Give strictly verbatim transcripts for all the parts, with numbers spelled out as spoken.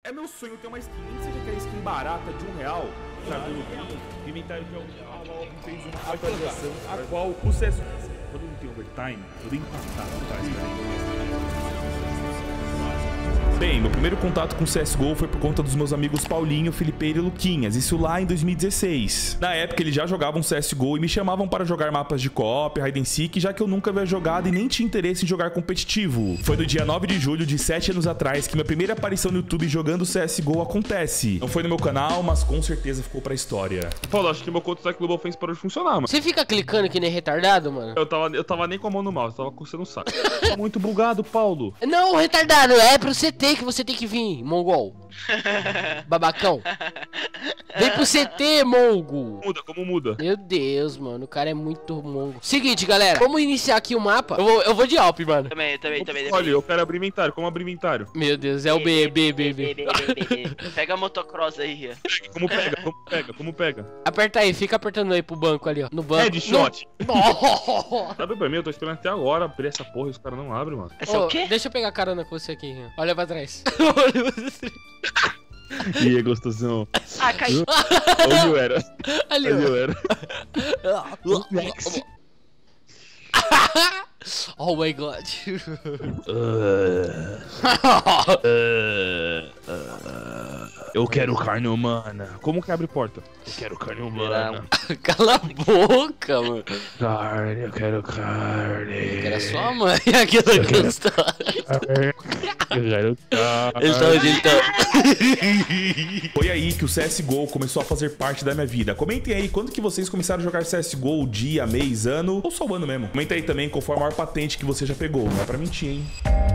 É meu sonho ter uma skin, nem que seja aquela skin barata de um real. Sabe, o inventário que eu fez uma atualização a qual o C S... Quando não tem overtime, eu dei empatar, tá? Bem, meu primeiro contato com o C S G O foi por conta dos meus amigos Paulinho, Felipeira e Luquinhas, isso lá em dois mil e dezesseis. Na época eles já jogavam C S G O e me chamavam para jogar mapas de co-op, hide and seek, já que eu nunca havia jogado e nem tinha interesse em jogar competitivo. Foi no dia nove de julho de sete anos atrás que minha primeira aparição no YouTube jogando C S G O acontece. Não foi no meu canal, mas com certeza ficou pra história. Paulo, acho que meu conto Global Offense parou de funcionar, mano. Você fica clicando que nem retardado, mano? Eu tava, eu tava nem com a mão no mouse, tava coçando o saco. Tô muito bugado, Paulo. Não, retardado, é pro C T que você tem que vir, mongol. Babacão. Vem pro C T, mongo. Muda, como muda? Meu Deus, mano, o cara é muito mongo. Seguinte, galera, vamos iniciar aqui o mapa. Eu vou, eu vou de Alp, mano. Também, também, também. Olha, eu quero abrir inventário, como abrir inventário? Meu Deus, é o B, B, B, B. Pega a motocross aí, Ria. Como pega, como pega, como pega? Aperta aí, fica apertando aí pro banco ali, ó. No banco. Headshot. No... Sabe pra mim, eu tô esperando até agora abrir essa porra e os caras não abrem, mano. Esse é Ô, o quê? deixa eu pegar carona com você aqui, Rian. Olha pra trás. Olha pra trás. E aí, gostosão? Ah, caiu. Onde eu era? Ali, Onde ó. eu era? Oh my god. Eu quero carne humana. Como que abre porta? Eu quero carne humana. Cala a boca, mano. Carne, eu quero carne. Era sua mãe aquela quero- história. Eu quero carne. Ele tá onde ele tá. Foi aí que o C S G O começou a fazer parte da minha vida. Comentem aí quando que vocês começaram a jogar C S G O, dia, mês, ano, ou só o ano mesmo. Comenta aí também qual foi a maior patente que você já pegou. Não é pra mentir, hein?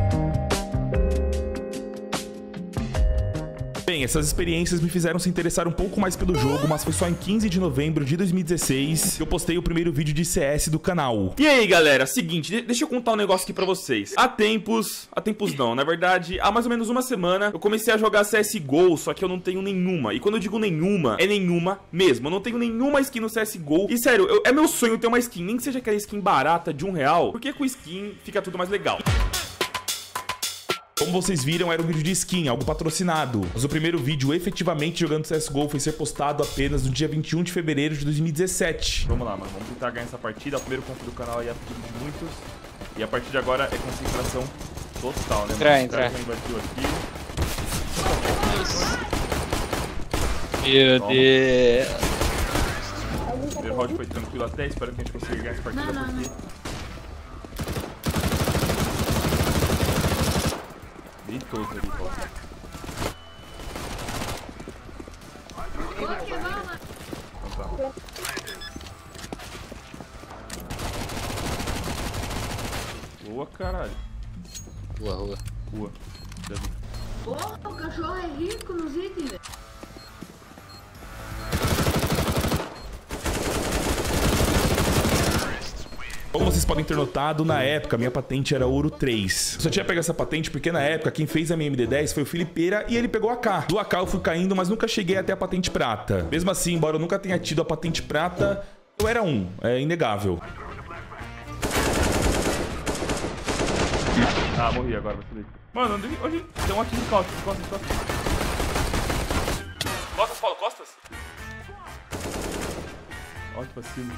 Bem, essas experiências me fizeram se interessar um pouco mais pelo jogo, mas foi só em quinze de novembro de dois mil e dezesseis que eu postei o primeiro vídeo de C S do canal. E aí, galera, seguinte, de- deixa eu contar um negócio aqui pra vocês. Há tempos, há tempos não, na verdade, há mais ou menos uma semana eu comecei a jogar C S G O, só que eu não tenho nenhuma. E quando eu digo nenhuma, é nenhuma mesmo. Eu não tenho nenhuma skin no C S G O. E sério, eu- é meu sonho ter uma skin, nem que seja aquela skin barata de um real, porque com skin fica tudo mais legal. Como vocês viram, era um vídeo de skin, algo patrocinado. Mas o primeiro vídeo efetivamente jogando C S G O foi ser postado apenas no dia vinte e um de fevereiro de dois mil e dezessete. Vamos lá, mano. Vamos tentar ganhar essa partida. O primeiro ponto do canal aí é pedido de muitos. E a partir de agora é concentração total, né? Entra, mano? entra. O cara já invadiu aqui. Meu Toma. Deus. O primeiro round foi tranquilo até. Espero que a gente consiga ganhar essa partida porque... Dei todos ali, pô. Então tá. Boa, caralho. Rua, rua. Rua. Já vi. Pô, o cachorro é rico nos itens, velho. Como vocês podem ter notado, na época minha patente era ouro três. Eu só tinha pego essa patente porque na época quem fez a minha M D dez foi o Felipeira e ele pegou a K. Do A K eu fui caindo, mas nunca cheguei até a patente prata. Mesmo assim, embora eu nunca tenha tido a patente prata, eu era um, é inegável. Ah, morri agora, vai subir. Mano, onde, onde... Tem um aqui de costas, costas, costas. Costas, Paulo, costas. Olha pra cima.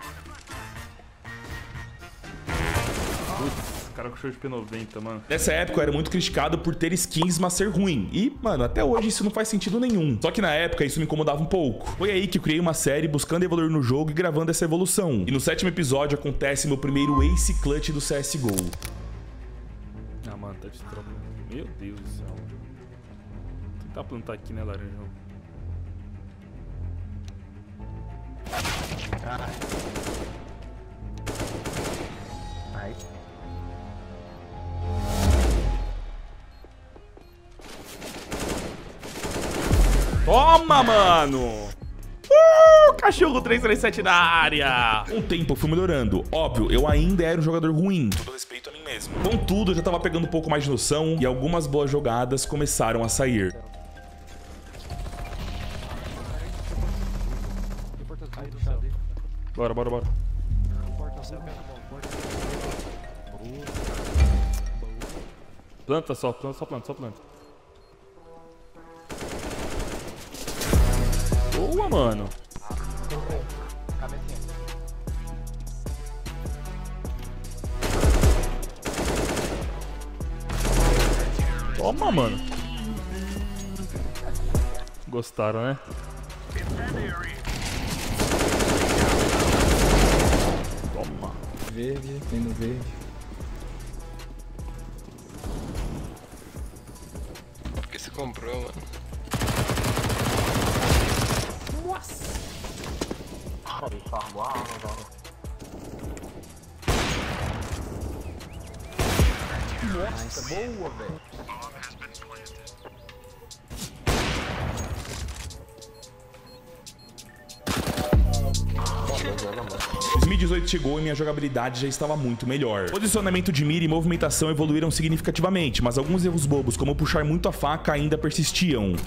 Putz, cara com show de P noventa, mano. Nessa época eu era muito criticado por ter skins, mas ser ruim. E, mano, até hoje isso não faz sentido nenhum. Só que na época isso me incomodava um pouco. Foi aí que eu criei uma série buscando evoluir no jogo e gravando essa evolução. E no sétimo episódio acontece meu primeiro Ace Clutch do C S G O. Ah, mano, tá de tropa. Meu Deus do céu. Vou tentar plantar aqui, né, laranjão? Ai. Toma, mano! Uh, cachorro três três sete na área! Com o tempo eu fui melhorando. Óbvio, eu ainda era um jogador ruim. Todo respeito a mim mesmo. Contudo, eu já tava pegando um pouco mais de noção e algumas boas jogadas começaram a sair. Bora, bora, bora. Planta só, planta, só planta, só planta. Boa, mano. Toma, mano. Gostaram, né? Toma. Verde, tem no verde. Por que você comprou, mano? Nossa, boa, velho. dois mil e dezoito chegou e minha jogabilidade já estava muito melhor. Posicionamento de mira e movimentação evoluíram significativamente, mas alguns erros bobos, como puxar muito a faca, ainda persistiam.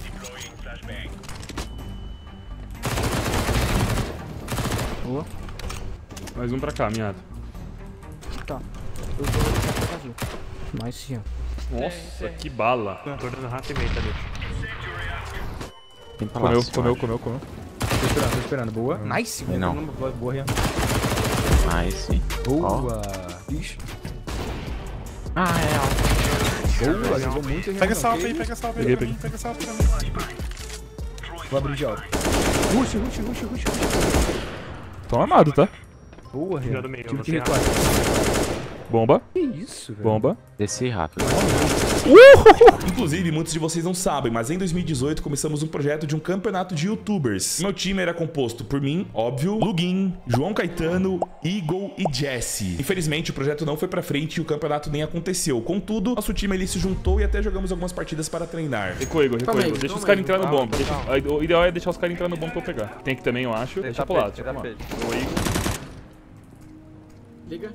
Boa. Mais um pra cá, miado. Tá. Eu vou deixar pra azul. Mais sim, ó. Nossa, que bala. Tô dando rato e meio, tá dentro. Tem pra Comeu, comeu, comeu, comeu. Tô esperando, tô esperando. Boa. Nice. Não. Boa, boa, Rian. Nice. Boa. Ixi. Ah, é, Boa, jogou muito. Pega essa alfa aí, pega essa alfa aí. Peguei, pra mim, peguei. Pega essa alfa pra mim. Vou abrir de alto. Rush, rush, rush, rush, rush. Tão armado, tá? Boa, Rian. Cuidado do meio, Tive eu que vou ser recuar. Bomba, Que isso, velho. bomba. Desci rápido. Inclusive, muitos de vocês não sabem, mas em dois mil e dezoito começamos um projeto de um campeonato de youtubers. Meu time era composto por mim, óbvio, Lugin, João Caetano, Eagle e Jesse. Infelizmente, o projeto não foi pra frente e o campeonato nem aconteceu. Contudo, nosso time ali se juntou e até jogamos algumas partidas para treinar. Recuo, Igor, recuo, Calma aí, Igor. Deixa calma os caras aí, entrar no calma, bomba. Deixa- calma. O ideal é deixar os caras entrar no bomba pra eu pegar. Tem aqui também, eu acho. Deixa pro lado, deixa pro lado. Boa, Igor. Liga.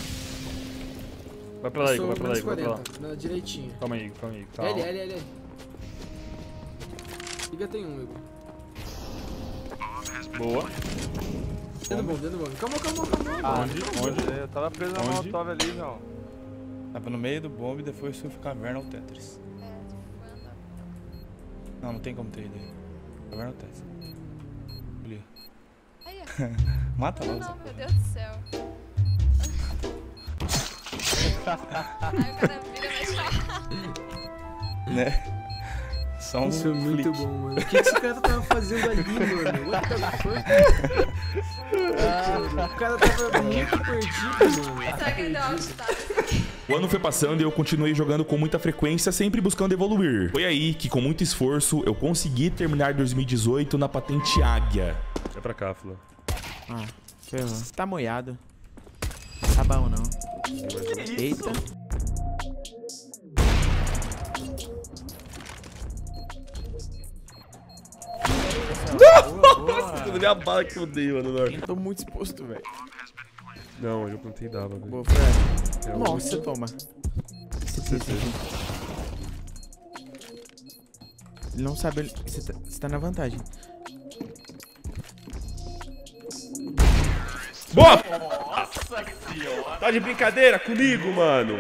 Vai pra lá, Igor, vai Sou pra lá, menos Igor, vai pra lá. quarenta, na direitinha. Calma aí, Igor, calma aí. Calma. L, L, L, L. Liga tem um, Igor. Boa. Dentro do bom, dentro do bom. Calma, calma, calma. Onde? Onde? Eu tava preso na Onde? molotov ali, não. Tava no meio do bomb e depois fui ficar caverna ou Tetris. Não, não tem como ter ido aí. Caverna ou Tetris. Ali. Mata logo. Não, meu Deus do céu. Aí o cara vira mais rápido. Né? Só um Isso é muito flick. bom, mano. O que esse cara tava fazendo ali, mano? What the fuck? Ah, o cara tava muito perdido, mano. Será que ele deu alt tab? O ano foi passando e eu continuei jogando com muita frequência, sempre buscando evoluir. Foi aí que, com muito esforço, eu consegui terminar dois mil e dezoito na patente Águia. É pra cá, Flo. Ah, sei lá. Tá molhado. Tá bom, não. Eita. Nossa, eu a bala que eu dei, mano. Tô muito exposto, velho. Não, eu plantei dava, velho. Boa, Fred. É o Nossa, último. toma. C C. Ele não sabe. ele- Você tá, você tá na vantagem. Boa! Nossa senhora! Tá de brincadeira comigo, mano?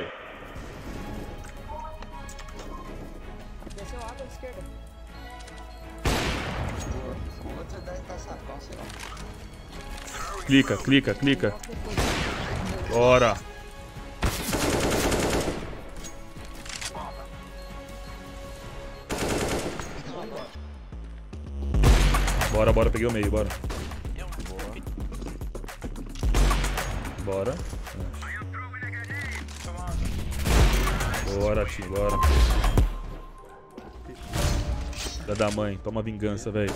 Desceu a água à esquerda. Clica, clica, clica. Bora! Bora, bora, peguei o meio, bora. Bora. Bora, time, bora. Filha da mãe, toma vingança, velho.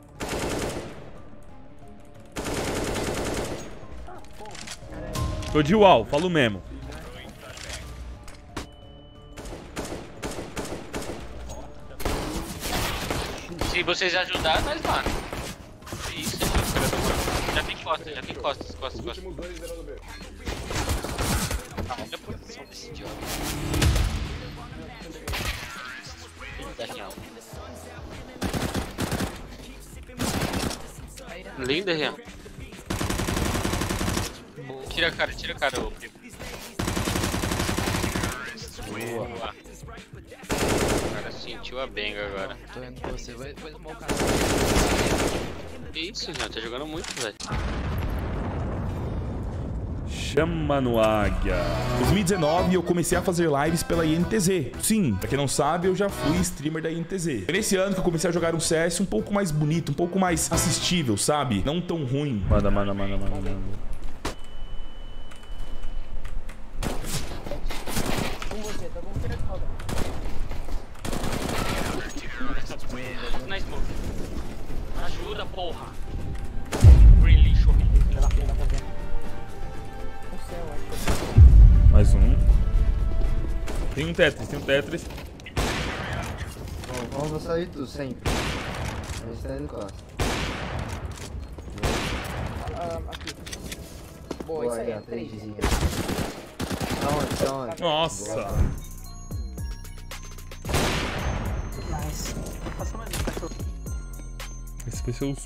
Tô de uau, falo mesmo. Se vocês ajudarem, nós lá. Isso, já tem costas, já tem costas, costas, costas. Olha a posição desse idiota. Eita, Rian. Linda, Rian. Tira a cara, tira a cara, ô primo. Boa. O cara sentiu a benga agora. Tô indo com você, vai, vai tomar o cara. Que isso, já tá jogando muito, velho. Chama no Águia. Em dois mil e dezenove eu comecei a fazer lives pela I N T Z. Sim, pra quem não sabe, eu já fui streamer da I N T Z. Foi nesse ano que eu comecei a jogar um C S um pouco mais bonito, um pouco mais assistível, sabe? Não tão ruim. Manda, manda, manda, manda, manda. Na smoke. Ajuda, porra. Green lixo. Mais um. Tem um Tetris, tem um Tetris. Bom, vamos sair tu sempre. A gente tá indo costa. Ah, aqui. Boa, isso aí. três. Aonde, aonde? Nossa. Nice. Passa mais um cachorro. Esse vai ser o...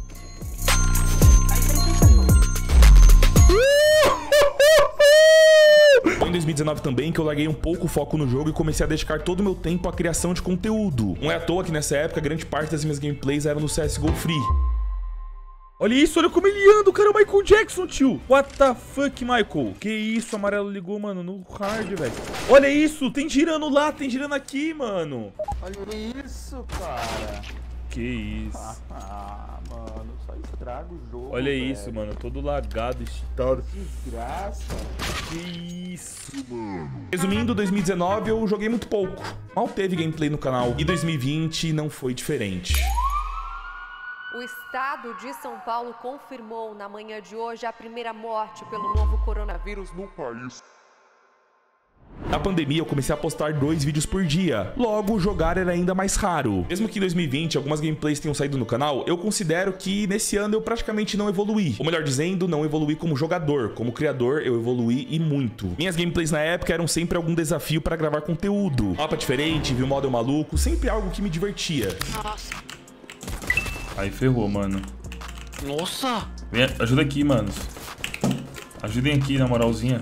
Foi em dois mil e dezenove também que eu larguei um pouco o foco no jogo e comecei a dedicar todo o meu tempo à criação de conteúdo. Não é à toa que nessa época grande parte das minhas gameplays eram no C S G O Free. Olha isso, olha como ele anda, o cara é o Michael Jackson, tio. What the fuck, Michael? Que isso, amarelo ligou, mano, no hard, velho. Olha isso, tem girando lá, tem girando aqui, mano. Olha isso, cara. Que isso. Ah, mano, só estraga o jogo. Olha velho. isso, mano, todo lagado, excitado. Desgraça. Que isso, mano. Resumindo, dois mil e dezenove eu joguei muito pouco. Mal teve gameplay no canal. E dois mil e vinte não foi diferente. O estado de São Paulo confirmou na manhã de hoje a primeira morte pelo novo coronavírus no país. Na pandemia eu comecei a postar dois vídeos por dia, logo jogar era ainda mais raro. Mesmo que em dois mil e vinte algumas gameplays tenham saído no canal, eu considero que nesse ano eu praticamente não evoluí. Ou melhor dizendo, não evoluí como jogador, como criador eu evoluí e muito. Minhas gameplays na época eram sempre algum desafio para gravar conteúdo. Mapa diferente, viu model maluco, sempre algo que me divertia. Nossa. Aí ferrou, mano. Nossa. Vem, ajuda aqui, manos. Ajudem aqui, na moralzinha.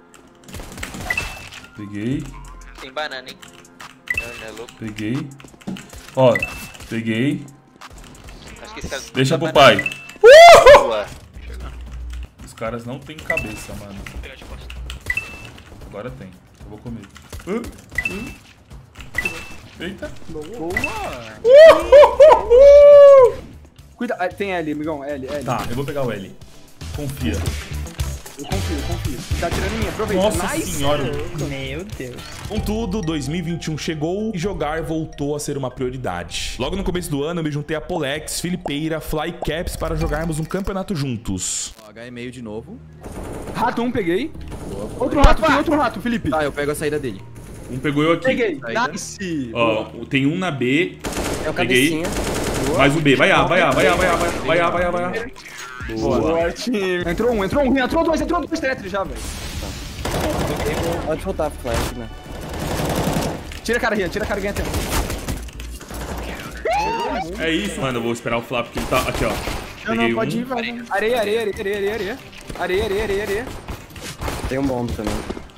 Peguei. Tem banana, hein? Não, é louco. Peguei. Ó, peguei. Acho que esse cara... Deixa pro banana. pai. Uh! Os caras não tem cabeça, mano. Vou pegar de costa. Agora tem. Eu vou comer. Uh, uh. Eita. Boa. Uh! Cuida, tem L, amigão. L, L. Tá, eu vou pegar o L. Confia. Eu confio, eu confio. Tá tirando em mim, aproveita. Nossa nice. senhora. Meu Deus. Contudo, dois mil e vinte e um chegou e jogar voltou a ser uma prioridade. Logo no começo do ano eu me juntei a Polex, Filipeira, Flycaps para jogarmos um campeonato juntos. H é meio de novo. Rato um, peguei. Boa, outro rato, tem outro rato, Felipe. Tá, eu pego a saída dele. Um pegou eu aqui. Peguei. Nice. Ó, tem um na B. É o peguei. Mais o B. Vai A, vai A, vai A, vai A, vai A, vai A, vai A. Boa. Boa, time. Entrou um, entrou um, entrou dois, entrou dois Tetris já, velho. Pode soltar a flash, né? Tira a cara, Rian, tira a cara, ganha tempo. É isso, mano. Eu vou esperar o Flap porque ele tá. Aqui, ó. Não, Peguei não, pode um. ir, vai. Areia, areia, areia, areia, areia, areia. Areia, areia, areia, areia. Tem um bomb também.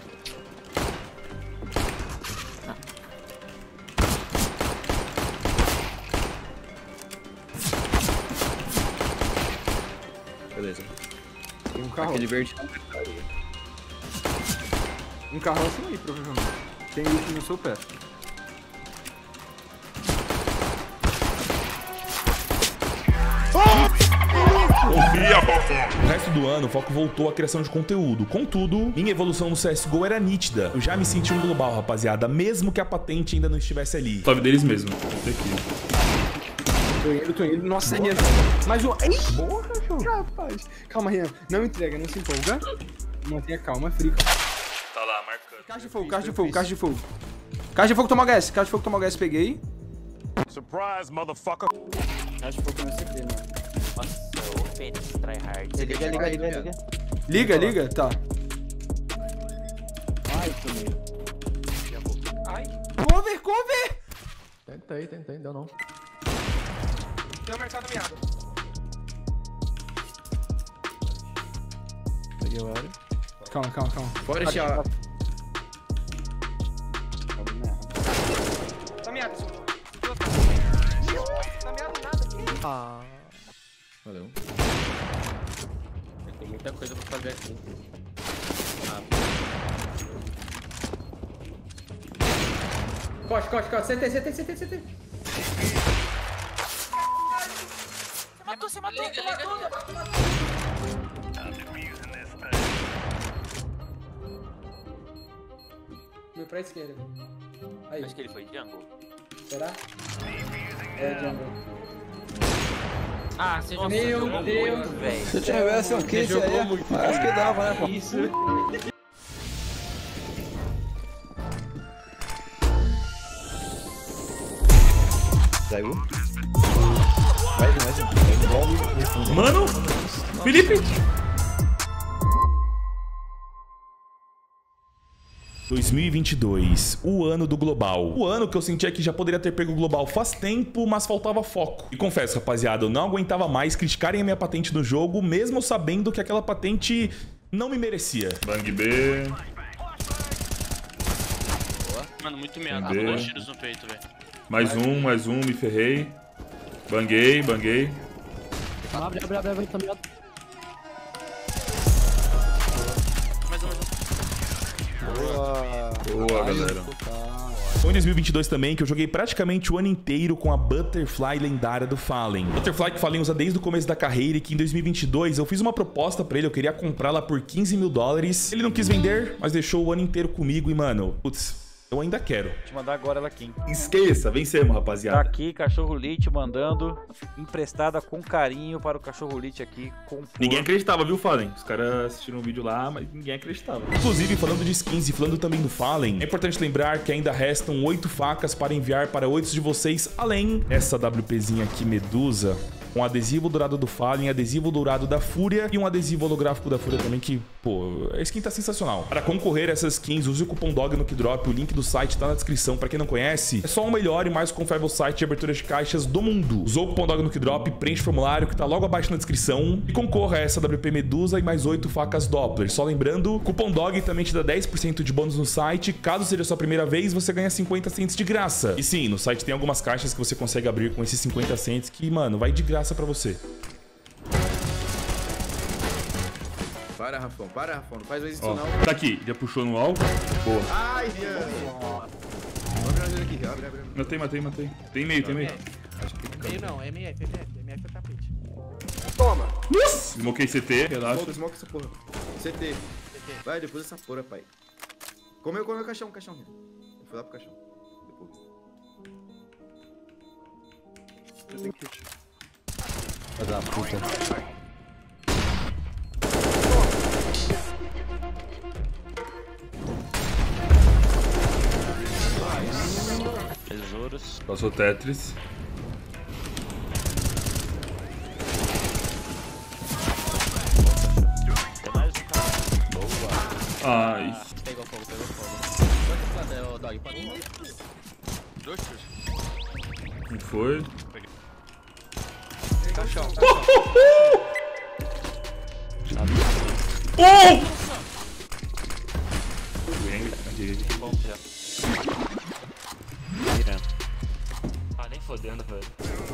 Beleza. Tem um carro. Aquele verde. Um carro assim aí, provavelmente. Tem isso no seu pé. No resto do ano, o foco voltou à criação de conteúdo. Contudo, minha evolução no C S G O era nítida. Eu já me senti um global, rapaziada, mesmo que a patente ainda não estivesse ali. Sobe deles mesmo. Esse aqui. Tô indo, tô indo. Nossa, Rian. Mais um. Ei, boa, cachorro. Rapaz. Calma, Rian. Não entrega, não se empolga. Mantenha calma, frio. Tá lá, marcando. Caixa de fogo, caixa de fogo, caixa de fogo. Caixa de fogo, toma H S. Caixa de fogo, toma H S, peguei. Surprise, motherfucker. Caixa de fogo no C T, mano. Nossa, o Fênix tryhard. Liga, liga, liga, liga. Liga, liga, tá. Ai, comigo. Ai. Cover, cover! Tentei, tentei, deu não. Tem um mercado miado. Peguei o L. Calma, calma, calma. Bora esse ó. Tá miado, senhor. Tá miado nada aqui. Ah. Valeu. Tem muita coisa pra fazer aqui. Ah. Corte, corte, corte. C T, C T, C T, C T. Você matou, você matou, você matou. Meu pra esquerda. Aí. Acho que ele foi jungle. Será? É, jungle. Ah, você jogou Meu muito, Deus, velho. Se eu tivesse um kit aí, acho que dava, né? Isso. Saiu. Vai, vai, Mano, Felipe. dois mil e vinte e dois, o ano do global. O ano que eu sentia que já poderia ter pego o global faz tempo, mas faltava foco. E confesso, rapaziada, eu não aguentava mais criticarem a minha patente no jogo, mesmo sabendo que aquela patente não me merecia. Bang B. Mano, muito meado. B. Dois tiros no peito, velho. Mais um, mais um, me ferrei. Banguei, banguei. Abre, abre, abre, abre, tá meado. Mais um, mais um. Boa, galera. Foi em dois mil e vinte e dois também que eu joguei praticamente o ano inteiro com a Butterfly lendária do Fallen. Butterfly que Fallen usa desde o começo da carreira e que em dois mil e vinte e dois eu fiz uma proposta pra ele, eu queria comprá-la por quinze mil dólares. Ele não quis vender, mas deixou o ano inteiro comigo e, mano, putz, eu ainda quero. Vou te mandar agora ela aqui. Esqueça, vencemos, Tá rapaziada. aqui, cachorro Lite mandando emprestada com carinho para o cachorro Lite aqui. Com Ninguém acreditava, viu, Fallen? Os caras assistiram um vídeo lá, mas ninguém acreditava. Inclusive, falando de skins e falando também do Fallen, é importante lembrar que ainda restam oito facas para enviar para oito de vocês, além dessa WPzinha aqui, Medusa, um adesivo dourado do Fallen, adesivo dourado da Fúria e um adesivo holográfico da Fúria também que, pô, a skin tá sensacional. Para concorrer a essas skins, use o cupom D O G no Keydrop, o link do site tá na descrição. Para quem não conhece, é só o melhor e mais confiável site de abertura de caixas do mundo. Usou o cupom D O G no Keydrop, preenche o formulário que tá logo abaixo na descrição e concorra a essa W P Medusa e mais oito facas Doppler. Só lembrando, o cupom D O G também te dá dez por cento de bônus no site. Caso seja a sua primeira vez, você ganha cinquenta cents de graça. E sim, no site tem algumas caixas que você consegue abrir com esses cinquenta cents que, mano, vai de graça pra você. Para, Rafão, para, Rafão. Não faz isso Ó, não. tá aqui, já puxou no alvo. Boa. Ai, Deus. Abre aqui, abre, abre. Matei, matei, matei. Tem meio, tem meio. Meio não, é M F, M F, M F é tapete. Toma. Nossa! Smoquei C T, relaxa. Smoke, smoke essa porra. C T. Vai, depois essa porra, pai. Comeu, comeu o caixão, o caixão. Eu fui lá pro caixão. Depois. Eu tenho kit. Vai dar puta. tesouros. Passou Tetris. Tem mais um cara. Boa. Ai. Pegou fogo, pegou fogo. Quanto é o Dog? Pra mim? Dois tiros. Quem foi? Caixão. Oh! Bom, já. Virando. Ah, nem fodendo, velho.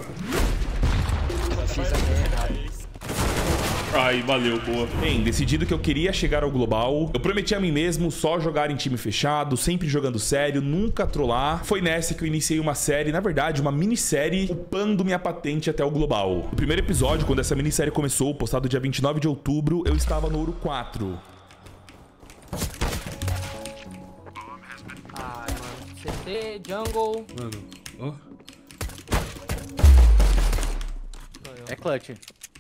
Ai, valeu, boa. Bem, decidido que eu queria chegar ao global, eu prometi a mim mesmo só jogar em time fechado, sempre jogando sério, nunca trollar. Foi nessa que eu iniciei uma série, na verdade, uma minissérie, upando minha patente até o global. No primeiro episódio, quando essa minissérie começou, postado dia vinte e nove de outubro, eu estava no ouro quatro. Ai, mano. C T, jungle. Mano, ó. É clutch.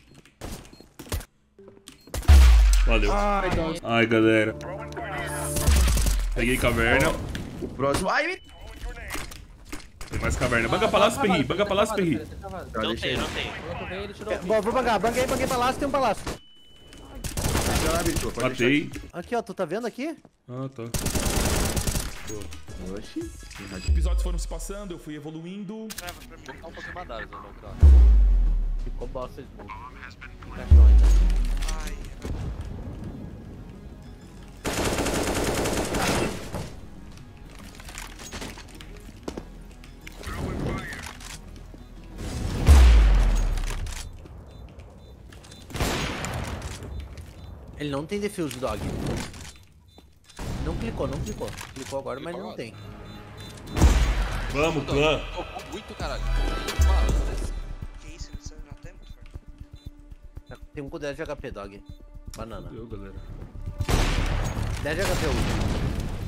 Valeu. Ai, Ai, galera. Peguei caverna. O próximo. Ai, Tem mais caverna. Banga palácio, Perri. Banga palácio, Perri. Não tem, não tem. Bom, vou bangar, banguei, banguei palácio, tem um palácio. Matei. Aqui, ó, tu tá vendo aqui? Ah, tá. Oxi. Episódios foram se passando, eu fui evoluindo. Vou ficar um pouquinho badado, né? Ficou bosta de novo. Cachorro ainda. Ele não tem defuse, dog. Não clicou, não clicou. Clicou agora, mas não tem. Vamos, clã. Muito caralho. Que isso, ele saiu até muito forte. Tem um com dez de H P, dog. Banana. Meu, galera. dez de H P último.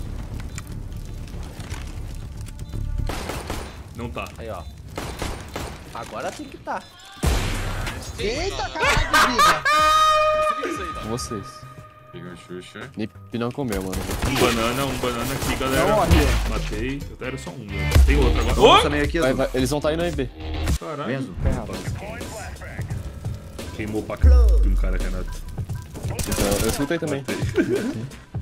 Não tá. Aí, ó. Agora tem que tá. Eita, caralho, briga. Com vocês. Pegou Xuxa. Nip não comeu, mano. Um banana, um banana aqui, galera. Não, aqui. Matei. Eu era só um, né? Tem outro agora. Ô! Oh! Também aqui, Vai, vai, eles vão estar indo aí B. Caralho. Mesmo? Queimou pra caralho de um cara, Renato. Eu, eu escutei também. Matei.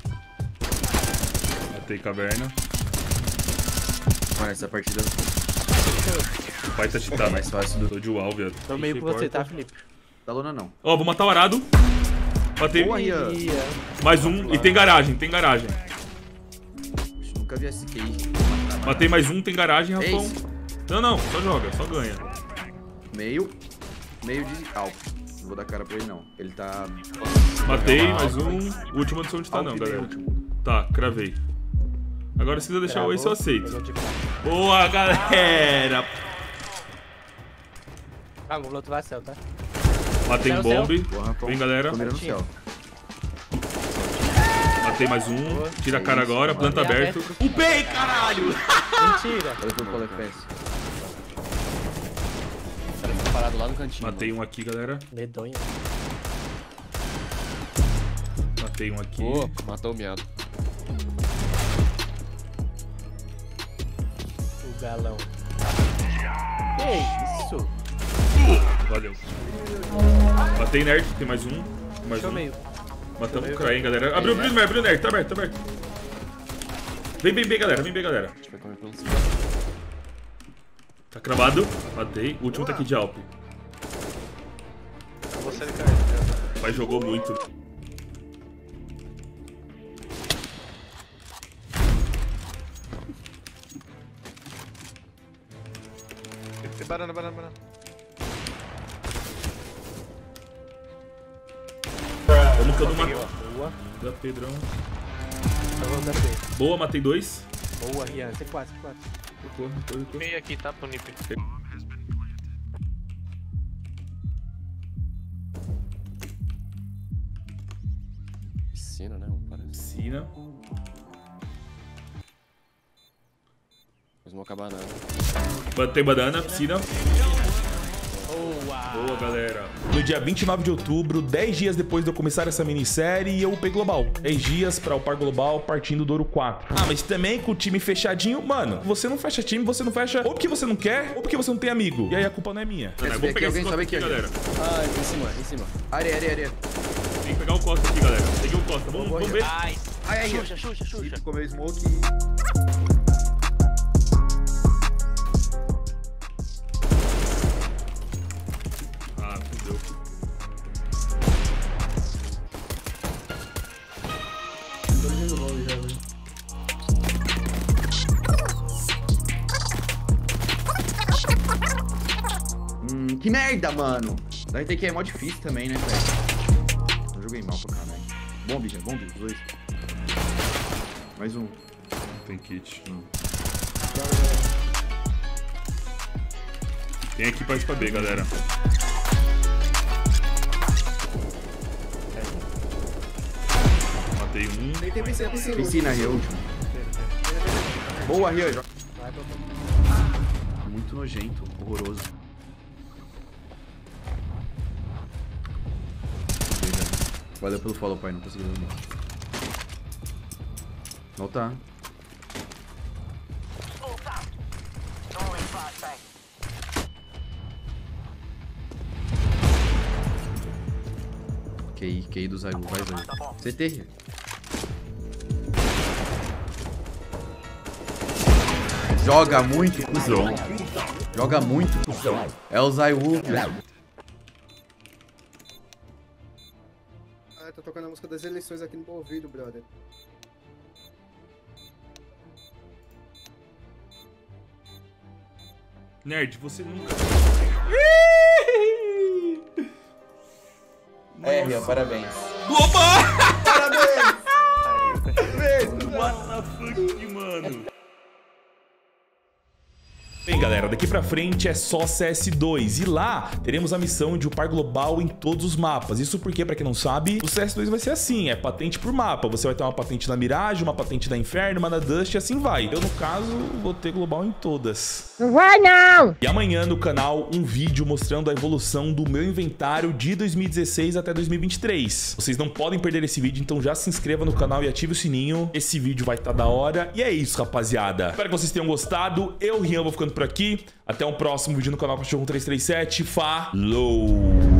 Matei caverna. Mano, essa partida... O pai tá cheatado. É mais fácil do... Tô de wall, viado. Tô meio com você, tá, Felipe? Da lona não. Ó, vou matar o arado. Matei. Boa, Mais um. E tem garagem, tem garagem. Nunca vi esse Q I. Matei mais um, tem garagem, Rafão. Ace. Não, não, só joga, só ganha. Meio. Meio de alto. Não vou dar cara pra ele, não. Ele tá... Matei, mais um. O último não sei onde tá, não, galera. Tá, cravei. Agora se quiser deixar o Ace, eu aceito. Boa, galera! Ah, o outro vai céu, tá? Matei um bombe. Boa, Vem, galera. Tô mirando no céu. Matei mais um. Tira a cara agora, planta aberto. Upei, caralho! Mentira! Olha que eu colo F P S. O cara ficou parado lá no cantinho. Matei um aqui, galera. Medonho. Matei um aqui. Pô, matou o miado. O galão. Que isso? Valeu. Matei nerd, tem mais um. Mais Deixa um. meio. Matamos o Kraen, galera. Abriu, abriu, abriu, abriu nerd, tá aberto, tá aberto. Vem, vem, vem, galera, vem, vem, galera. Tá cravado. Matei. O último tá aqui de Alp. Você ele caiu. O pai jogou muito. Banana, banana, banana. Vamos que eu não matei. Boa. Da Pedrão. Boa, matei dois. Boa, Rian. C quatro, C quatro. Recuou, recuou, recuou. Meio aqui, tá? Pro Nip. Piscina, né? Parece. Piscina. Vou smocar banana. Tem banana, piscina. Boa! Boa, galera. No dia vinte e nove de outubro, dez dias depois de eu começar essa minissérie, eu upei global. dez dias pra upar global partindo do ouro quatro. Ah, mas também com o time fechadinho, mano, você não fecha time, você não fecha ou porque você não quer ou porque você não tem amigo. E aí a culpa não é minha. Não, eu vou pegar esse costa aqui, galera. Ah, em cima, em cima. Areia, areia, areia. Tem que pegar o costa aqui, galera. Peguei o costa, vamos, vamos ver. Ai, Ai, ai, Xuxa, Xuxa, Xuxa. comeu smoke. Ah, fudeu. Hum, que merda, mano. Da R T Q é mó difícil também, né, velho? Eu joguei mal pra caralho. Bomb, já, bomb, os dois. Mais um. Tem kit. Não. Tem aqui pra ir pra B, galera. Matei um. Tem piscina, piscina. Piscina, Rio, último. Boa, Rio. Muito nojento, horroroso. Valeu pelo follow, pai, não consegui ver mais. Não tá. Q I, Q I do Zaibu, vai Zaibu. C T. Joga muito, cuzão. Joga muito, cuzão. É o Zaibu. Ah, tô tocando a música das eleições aqui no meu ouvido, brother. Nerd, você nunca... É, Rio, parabéns. Global! Parabéns! What the fuck, mano? Bem, galera, daqui pra frente é só C S dois e lá teremos a missão de upar global em todos os mapas. Isso porque, pra quem não sabe, o C S dois vai ser assim, é patente por mapa. Você vai ter uma patente na Mirage, uma patente da Inferno, uma da Dust e assim vai. Eu, no caso, vou ter global em todas. Não vai não! E amanhã no canal, um vídeo mostrando a evolução do meu inventário de dois mil e dezesseis até dois mil e vinte e três. Vocês não podem perder esse vídeo, então já se inscreva no canal e ative o sininho. Esse vídeo vai estar da hora. E é isso, rapaziada. Espero que vocês tenham gostado. Eu, Rian, vou ficando por aqui. Até um próximo vídeo no canal Cachorro três três sete. Falou!